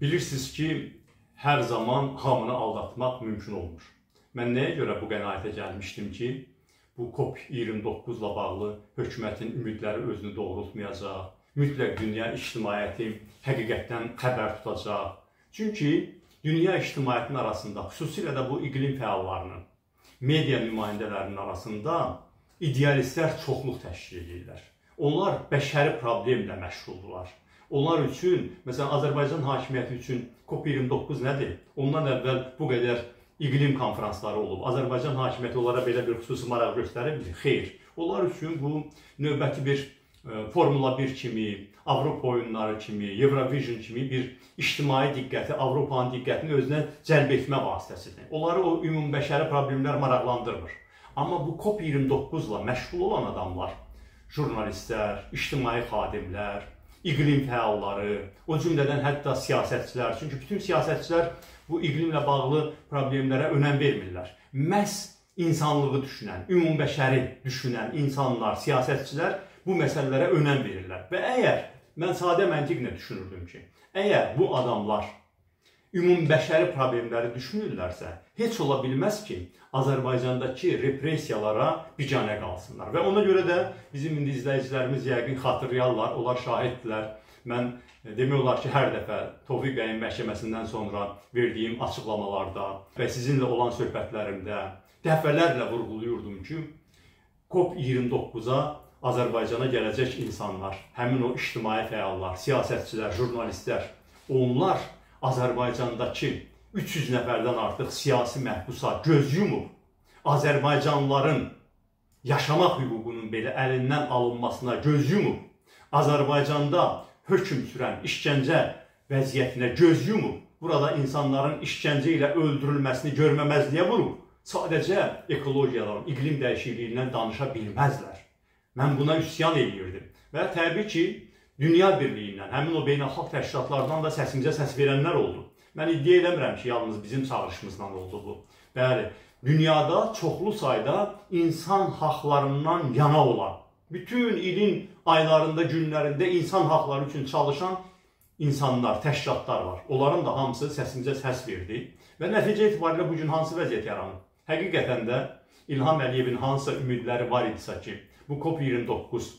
Bilirsiniz ki, hər zaman hamını aldatmaq mümkün olmur. Mən nəyə görə bu qənaətə gəlmişdim ki, bu COP29 ilə bağlı hökumətin ümidləri özünü doğrultmayacaq, mütləq dünya ictimaiyyəti həqiqətdən xəbər tutacaq. Çünki dünya ictimaiyyətinin arasında, xüsusilə də bu iqlim fəallarının, media nümayəndələrinin arasında idealistlər çoxluq təşkil edirlər. Onlar bəşəri problemlə məşğuldurlar. Onlar üçün, məsələn, Azərbaycan hakimiyyəti üçün COP29 nədir? Ondan əvvəl bu qədər iqlim konferansları olub. Azərbaycan hakimiyyəti onlara belə bir xüsusi maraq göstəribdir. Xeyr. Onlar üçün bu növbəti bir Formula 1 kimi, Avropa oyunları kimi, Eurovision kimi bir ictimai diqqəti, Avropanın diqqətini özünə cəlb etmə vasitəsidir. Onları o ümumbəşəri problemlər maraqlandırmır. Amma bu COP29 ilə məşğul olan adamlar, jurnalistlər, ictimai xadimlər, iqlim fəalları, o cümlədən hətta siyasətçilər. Çünki bütün siyasətçilər bu iqlimlə bağlı problemlərə önəm vermirlər. Məhz insanlığı düşünən, ümumbəşəri düşünən insanlar, siyasətçilər bu məsələlərə önəm verirlər. Və əgər, mən sadə məntiqlə düşünürdüm ki, əgər bu adamlar ümumbəşəri problemləri düşünürlərsə, heç ola bilməz ki, Azərbaycandakı repressiyalara biganə qalsınlar. Və ona görə də bizim indi izləyicilərimiz yəqin xatırlayarlar, onlar şahiddirlər. Mən demək olar ki, hər dəfə Tofiq bəyin məhkəməsindən sonra verdiyim açıqlamalarda və sizinlə olan söhbətlərimdə dəfələrlə vurğuluyurdum ki, COP29-a Azərbaycana gələcək insanlar, həmin o ictimai fəallar, siyasətçilər, jurnalistlər, onlar Azərbaycandakı 300 nəfərdən artıq siyasi məhbusa göz yumub, Azərbaycanlıların yaşamaq hüququnun belə əlindən alınmasına göz yumub, Azərbaycanda hökm sürən işgəncə vəziyyətinə göz yumub, burada insanların işgəncə ilə öldürülməsini görməməzliyə vurub, sadəcə ekologiyadan, iqlim dəyişikliyindən danışa bilməzlər. Mən buna üsyan edirdim və təbii ki, dünya birliyindən, həmin o beynəlxalq təşkilatlardan da səsimizə səs verənlər oldu. Mən iddia eləmirəm ki, yalnız bizim çağırışımızla oldu bu. Bəli, dünyada çoxlu sayda insan haqlarından yana olan, bütün ilin aylarında, günlərində insan haqları üçün çalışan insanlar, təşkilatlar var. Onların da hamısı səsimizə səs verdi və nəticə etibarilə bugün hansı vəziyyət yaranıb? Həqiqətən də İlham Əliyevin hansısa ümidləri var idisə ki, bu COP29,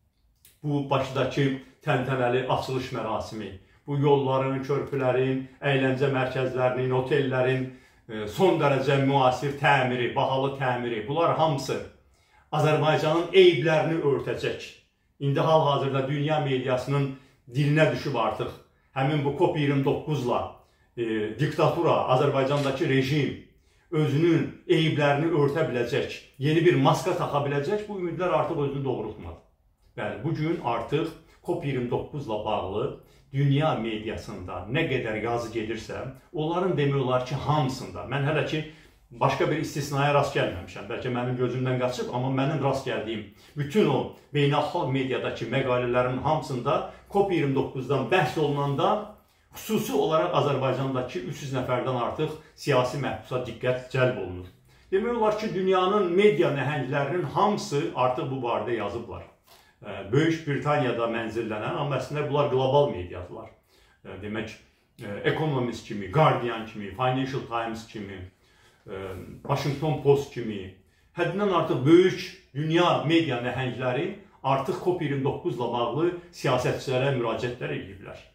bu Bakıdakı təntənəli açılış mərasimi, bu yolların, körpülərin, əyləncə mərkəzlərinin, otellərin son dərəcə müasir təmiri, bahalı təmiri, bunlar hamısı Azərbaycanın eyblərini örtəcək. İndi hal-hazırda dünya mediasının dilinə düşüb artıq həmin bu COP29-la diktatura, Azərbaycandakı rejim özünün eyblərini örtə biləcək, yeni bir maska taxa biləcək, bu ümidlər artıq özünü doğrultmadı. Bəli, bugün artıq COP29 ilə bağlı dünya mediasında nə qədər yazı gedirsə, onların demək olar ki, hamısında, mən hələ ki, başqa bir istisnaya rast gəlməmişəm, bəlkə mənim gözümdən qaçıb, amma mənim rast gəldiyim bütün o beynəlxalq mediadakı məqalələrin hamısında COP29-dan bəhs olunanda xüsusi olaraq Azərbaycandakı 300 nəfərdən artıq siyasi məhbusa diqqət cəlb olunur. Demək olar ki, dünyanın media nəhənglərinin hamısı artıq bu barədə yazıblar. Böyük Britaniyada mənzillənən, amma əslində bunlar qlobal mediadılar. Demək, Economist kimi, Guardian kimi, Financial Times kimi, Washington Post kimi, həddindən artıq böyük dünya media nəhəngləri artıq COP29 ilə bağlı siyasətçilərə müraciətlər ediblər.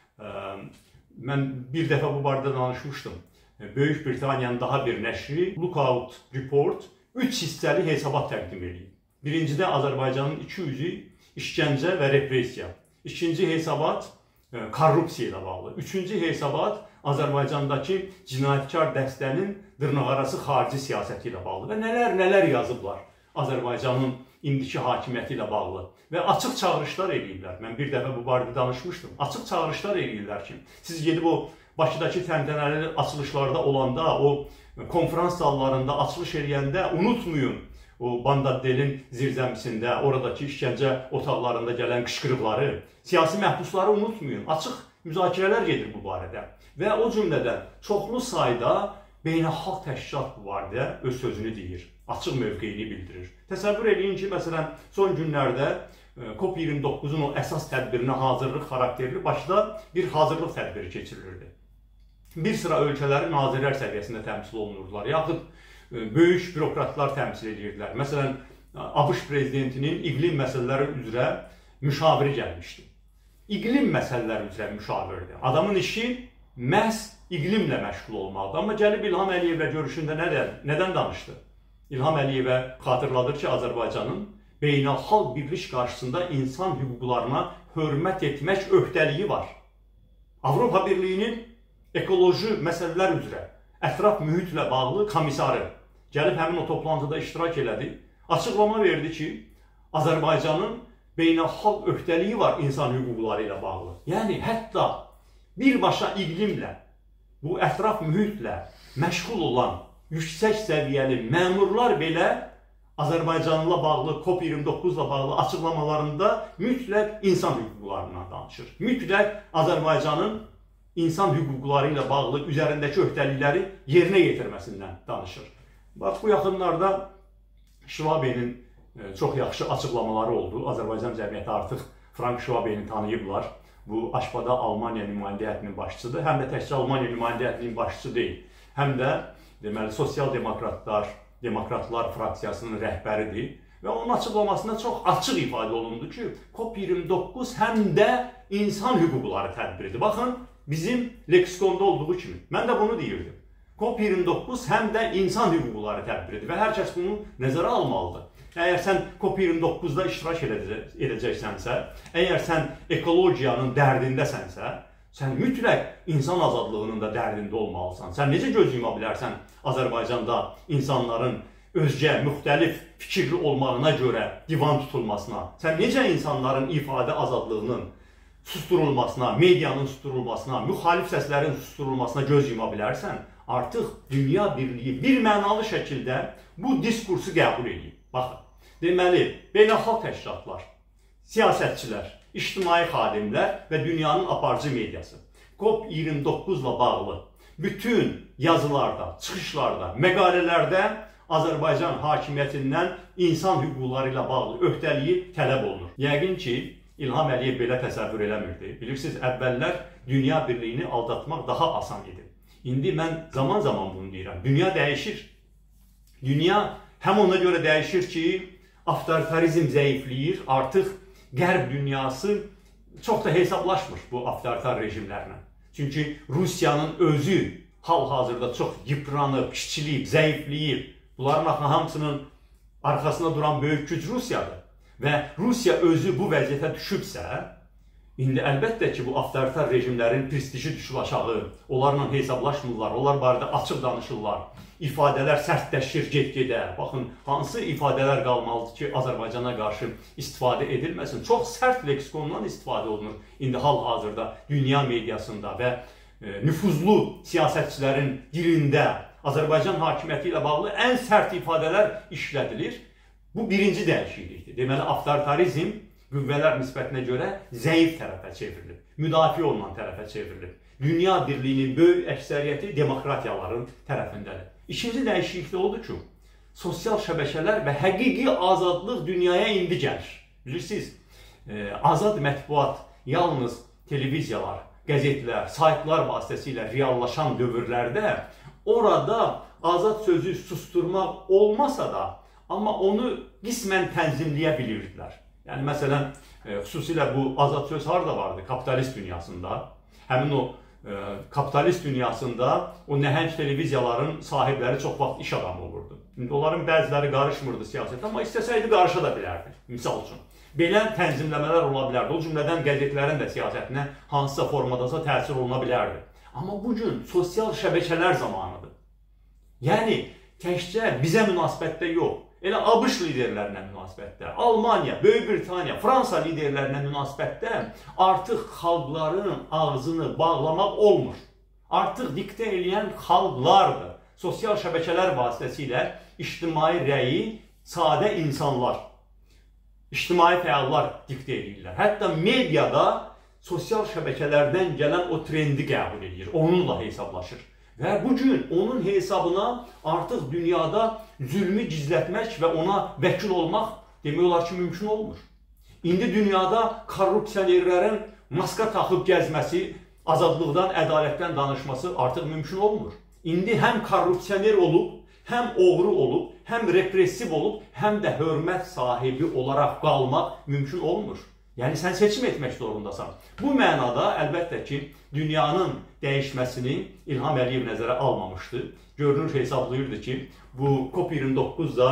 Mən bir dəfə bu barədə danışmışdım. Böyük Britaniyanın daha bir nəşri Lookout Report 3 hissəli hesabat təqdim edir. Birincidə Azərbaycanın 200-ü işgəncə və repressiya. İkinci hesabat korrupsiya ilə bağlı. Üçüncü hesabat Azərbaycandakı cinayətkar dəstənin dırnaqarası xarici siyasəti ilə bağlı. Və nələr yazıblar Azərbaycanın indiki hakimiyyəti ilə bağlı. Və açıq çağırışlar edirlər. Mən bir dəfə bu barədə danışmışdım. Açıq çağırışlar edirlər ki, siz gedib o Bakıdakı təntənəli açılışlarda olanda, o konferans sallarında açılış edəndə unutmayın o Bandadelin zirzəmisində, oradakı işgəncə otaqlarında gələn qışqırıqları, siyasi məhbusları unutmayın. Açıq müzakirələr gedir bu barədə. Və o cümlədən çoxlu sayda beynəlxalq təşkilat bu barədə öz sözünü deyir, açıq mövqeyini bildirir. Təsəvvür edin ki, məsələn, son günlərdə COP29'un o əsas tədbirinə hazırlıq xarakterli başda bir hazırlıq tədbiri keçirilirdi. Bir sıra ölkələrin nazirlər səviyyəsində təmsil olunurdular, yaxud böyük bürokratlar təmsil edirdilər. Məsələn, ABŞ prezidentinin iqlim məsələləri üzrə müşaviri gəlmişdi. İqlim məsələləri üzrə müşavirdir. Adamın işi məhz iqlimlə məşğul olmalıdır. Amma gəlib İlham Əliyevlə görüşündə nədən danışdı? İlham Əliyevə xatırladır ki, Azərbaycanın beynəlxalq birlik qarşısında insan hüquqlarına hörmət etmək öhdəliyi var. Avropa Birliyinin ekoloji məsələlər üzrə ətraf mühitlə bağlı komissarı gəlib həmin o toplantıda iştirak elədi. Açıqlama verdi ki, Azərbaycanın beynəlxalq öhdəliyi var insan hüquqları ilə bağlı. Yəni, hətta birbaşa iqlimlə, bu ətraf mühitlə məşğul olan yüksək səviyyəli məmurlar belə Azərbaycanla bağlı, COP29-la bağlı açıqlamalarında mütləq insan hüquqlarından danışır. Mütləq Azərbaycanın insan hüquqları ilə bağlı üzərindəki öhdəlikləri yerinə yetirməsindən danışır. Bax, bu yaxınlarda Şvabe'nin çox yaxşı açıqlamaları oldu. Azərbaycan cəmiyyəti artıq Frank Şvabe'ni tanıyıblar. Bu, Aşpada Almaniya nümayəndə heyətinin başçısıdır. Həm də təkcə Almaniya nümayəndə heyətinin başçısı deyil. Həm də, deməli, Demokratlar fraksiyasının rəhbəridir. Və onun açıqlamasında çox açıq ifadə olundu ki, COP29 həm də insan hüquqları tədbiridir. Baxın, bizim leksikonda olduğu kimi. Mən də bunu deyirdim. COP29 həm də insan hüquqları tədbiridir və hər kəs bunu nəzərə almalıdır. Əgər sən COP29-da iştirak edəcəksənsə, əgər sən ekologiyanın dərdindəsənsə, sən mütləq insan azadlığının da dərdində olmalısan. Sən necə göz yuma bilərsən Azərbaycanda insanların özgə, müxtəlif fikirli olmağına görə divan tutulmasına? Sən necə insanların ifadə azadlığının susturulmasına, medianın susturulmasına, müxalif səslərin susturulmasına göz yuma bilərsən? Artıq dünya birliyi bir mənalı şəkildə bu diskursu qəbul edib. Baxın, deməli, beynəlxalq təşkilatlar, siyasətçilər, ictimai xadimlər və dünyanın aparıcı mediası COP29-la bağlı bütün yazılarda, çıxışlarda, məqalələrdə Azərbaycan hakimiyyətindən insan hüquqları ilə bağlı öhdəliyi tələb olunur. Yəqin ki, İlham Əliyev belə təsəvvür eləmirdi. Bilirsiniz, əvvəllər dünya birliyini aldatmaq daha asan idi. İndi mən zaman-zaman bunu deyirəm. Dünya dəyişir. Dünya həm ona görə dəyişir ki, avtoritarizm zəifləyir, artıq Qərb dünyası çox da hesablaşmır bu avtoritar rejimlərlə. Çünki Rusiyanın özü hal-hazırda çox yıpranıb, kiçilib, zəifləyib. Bunların hamısının arxasında duran böyük güc Rusiyadır. Və Rusiya özü bu vəziyyətə düşübsə, indi əlbəttə ki, bu avtoritar rejimlərin prestiji düşür aşağı, onlarla hesablaşmırlar, onlar barədə açıq danışırlar, ifadələr sərtləşir get-gedə. Baxın, hansı ifadələr qalmalıdır ki, Azərbaycana qarşı istifadə edilməsin? Çox sərt leksikondan istifadə olunur indi hal-hazırda dünya mediasında və nüfuzlu siyasətçilərin dilində Azərbaycan hakimiyyəti ilə bağlı ən sərt ifadələr işlədilir. Bu birinci dəyişiklikdir. Deməli, avtoritarizm qüvvələr nisbətinə görə zəif tərəfə çevrilib, müdafiə olunan tərəfə çevrilib. Dünya birliyinin böyük əksəriyyəti demokratiyaların tərəfindədir. İkinci dəyişiklik də odur ki, sosial şəbəkələr və həqiqi azadlıq dünyaya indi gəlir. Bilirsiniz, azad mətbuat yalnız televiziyalar, qəzetlər, saytlar vasitəsilə reallaşan dövrlərdə orada azad sözü susturmaq olmasa da, amma onu qismən tənzimləyə bilirdilər. Yəni, məsələn, xüsusilə bu azad söz harada vardı? Kapitalist dünyasında. Həmin o kapitalist dünyasında o nəhəng televiziyaların sahibləri çox vaxt iş adamı olurdu. İndi onların bəziləri qarışmırdı siyasətə, amma istəsəydi qarışa da bilərdi, misal üçün. Belə tənzimləmələr ola bilərdi. O cümlədən qəzetlərin də siyasətinə hansısa formadasa təsir oluna bilərdi. Amma bugün sosial şəbəkələr zamanıdır. Yəni, təkcə bizə münasibətdə yox, elə ABŞ liderlərinə münasibətdə, Almaniya, Böyük Britaniya, Fransa liderlərinə münasibətdə artıq xalqların ağzını bağlamaq olmur. Artıq diktə eləyən xalqlardır. Sosial şəbəkələr vasitəsilə ictimai rəyi sadə insanlar, ictimai fəallar diktə edirlər. Hətta mediada sosial şəbəkələrdən gələn o trendi qəbul edir, onunla hesablaşır. Və bugün onun hesabına artıq dünyada zülmü gizlətmək və ona vəkil olmaq demək olar ki, mümkün olmur. İndi dünyada korrupsionerlərin maska taxıb gəzməsi, azadlıqdan, ədalətdən danışması artıq mümkün olmur. İndi həm korrupsioner olub, həm oğru olub, həm repressiv olub, həm də hörmət sahibi olaraq qalmaq mümkün olmur. Yəni, sən seçim etmək zorundasan. Bu mənada, əlbəttə ki, dünyanın dəyişməsini İlham Əliyev nəzərə almamışdı. Görünür, hesablayırdı ki, bu COP29-da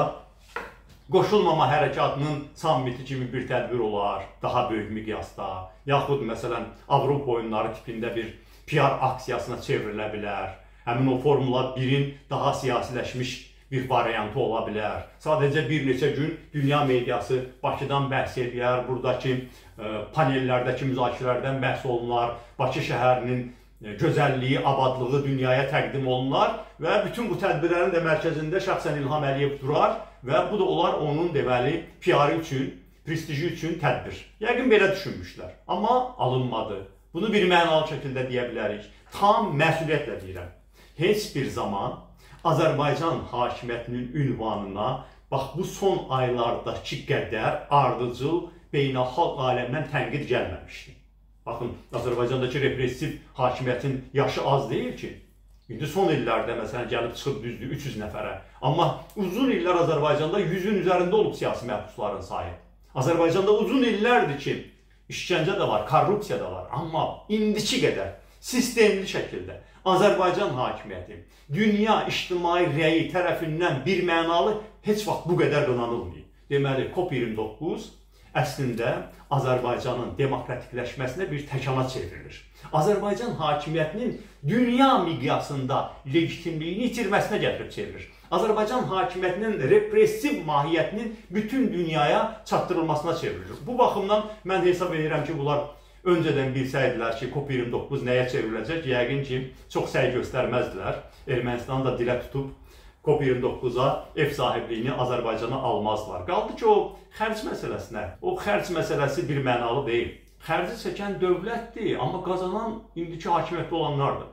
qoşulmama hərəkatının sammiti kimi bir tədbir olar, daha böyük miqyasda, yaxud məsələn Avropa oyunları tipində bir PR aksiyasına çevrilə bilər. Həmin o Formula 1-in daha siyasiləşmiş bir variantı ola bilər. Sadəcə bir neçə gün dünya mediası Bakıdan bəhs edir, buradakı panellərdəki müzakirələrdən bəhs olunar, Bakı şəhərinin gözəlliyi, abadlığı dünyaya təqdim olunar və bütün bu tədbirlərin də mərkəzində şəxsən İlham Əliyev durar və bu da olar onun deməli PR-ı üçün, prestiji üçün tədbir. Yəqin belə düşünmüşlər, amma alınmadı. Bunu bir mənalı şəkildə deyə bilərik. Tam məsuliyyətlə deyirəm. Heç bir zaman Azərbaycan hakimiyyətinin ünvanına bax bu son aylardakı qədər ardıcıl beynəlxalq aləmdən tənqid gəlməmişdi. Baxın, Azərbaycandakı repressiv hakimiyyətin yaşı az deyil ki. İndi son illərdə məsələn gəlib çıxıb düzdür 300 nəfərə. Amma uzun illər Azərbaycanda 100-ün üzərində olub siyasi məhbusların sayı. Azərbaycanda uzun illərdir ki, işgəncə də var, korrupsiya da var. Amma indiki qədər sistemli şəkildə Azərbaycan hakimiyyəti dünya ictimai rəyi tərəfindən bir mənalı heç vaxt bu qədər qınanılmayıb. Deməli, COP29 əslində Azərbaycanın demokratikləşməsinə bir təkana çevrilir. Azərbaycan hakimiyyətinin dünya miqyasında legitimliyini itirməsinə gətirib çevirir. Azərbaycan hakimiyyətinin repressiv mahiyyətinin bütün dünyaya çatdırılmasına çevrilir. Bu baxımdan mən hesab edirəm ki, bunlar öncədən bilsəydilər ki, COP29 nəyə çevriləcək, yəqin ki, çox səy göstərməzdilər. Ermənistan da dilə tutub COP29-a ev sahibliyini Azərbaycana almazlar. Qaldı ki, o xərc məsələsinə. O xərc məsələsi bir mənalı deyil. Xərci çəkən dövlətdir, amma qazanan indiki hakimiyyətdə olanlardır.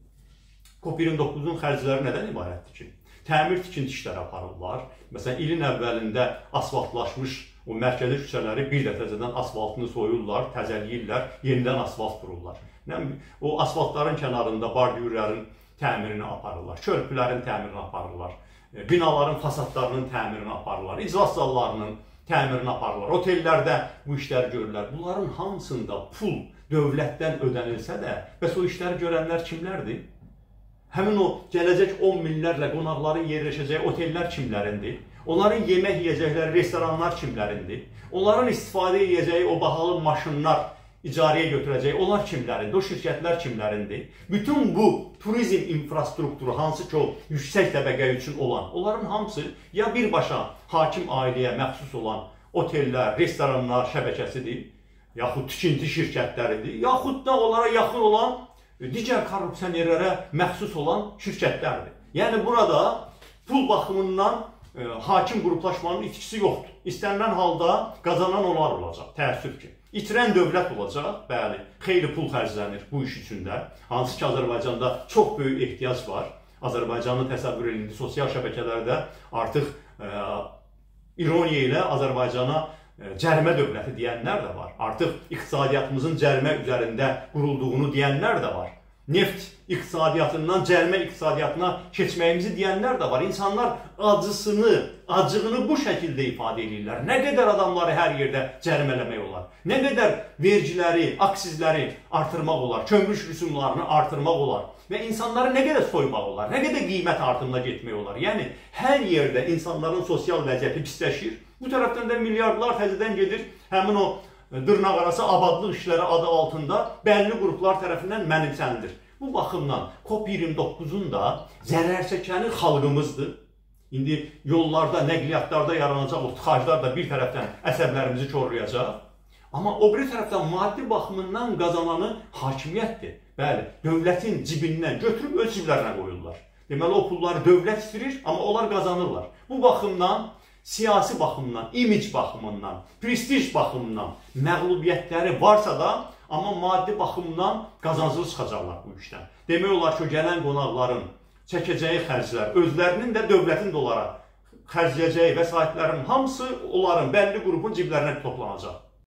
COP29-un xərcləri nədən ibarətdir ki? Təmir tikinti işləri aparırlar. Məsələn, ilin əvvəlində asfaltlaşmış o mərkəzi küçələri bir dəfəcədən asfaltını soyurlar, təzəliyirlər, yenidən asfalt vururlar. O asfaltların kənarında bardürlərin təmirini aparırlar, körpülərin təmirini aparırlar, binaların fasadlarının təmirini aparırlar, iclas zallarının təmirini aparırlar, otellərdə bu işləri görürlər. Bunların hamısında pul dövlətdən ödənilsə də, bəs o işləri görənlər kimlərdir? Həmin o gələcək 10 minlərlə qonaqların yerləşəcəyi otellər kimlərindir? Onların yemək yiyəcəkləri restoranlar kimlərindir? Onların istifadə edəcəyi o bahalı maşınlar, icarəyə götürəcək, onlar kimlərindir, o şirkətlər kimlərindir? Bütün bu turizm infrastrukturu, hansı ki o yüksək təbəqə üçün olan, onların hamısı ya birbaşa hakim ailəyə məxsus olan otellər, restoranlar şəbəkəsidir, yaxud tikinti şirkətləridir, yaxud da onlara yaxın olan digər korrupsionerlərə məxsus olan şirkətlərdir. Yəni burada pul baxımından hakim qruplaşmanın itkisi yoxdur. İstənilən halda qazanan onlar olacaq, təəssüf ki. İtirən dövlət olacaq, bəli, xeyli pul xərclənir bu iş üçündə. Hansı ki, Azərbaycanda çox böyük ehtiyac var. Azərbaycanı təsəvvür edildi, sosial şəbəkələrdə artıq ironiya ilə Azərbaycana cərimə dövləti deyənlər də var. Artıq iqtisadiyyatımızın cərimə üzərində qurulduğunu deyənlər də var. Neft iqtisadiyyatından cərimə iqtisadiyyatına keçməyimizi deyənlər də var. İnsanlar acığını bu şəkildə ifadə edirlər. Nə qədər adamları hər yerdə cərimələmək olar? Nə qədər vergiləri, aksizləri artırmaq olar? Kömrük rüsumlarını artırmaq olar? Və insanları nə qədər soymaq olar? Nə qədər qiymət artımına getmək olar? Yəni, hər yerdə insanların sosial vəziyyəti pisləşir. Bu tərəfdən də milyardlar təzədən gedir. Həmin o dırnaqarası abadlıq işləri adı altında bəlli qruplar tərəfindən mənimsənilir. Bu baxımdan COP29-un da zərər çəkəni xalqımızdır. İndi yollarda, nəqliyyatlarda yaranacaq o tıxaclar da bir tərəfdən əsəblərimizi korlayacaq. Amma o bir tərəfdən maddi baxımından qazananı hakimiyyətdir. Bəli, dövlətin cibindən götürüb öz ciblərinə qoyurlar. Deməli, o pulları dövlət istirir, amma onlar qazanırlar. Bu baxımdan siyasi baxımdan, imic baxımından, prestij baxımından məğlubiyyətləri varsa da, amma maddi baxımdan qazanclı çıxacaqlar bu işdən. Demək olar ki, gələn qonaqların çəkəcəyi xərclər, özlərinin də dövlətin də onlara xərcləyəcəyi vəsaitlərin hamısı onların bəlli qrupun ciblərinə toplanacaq.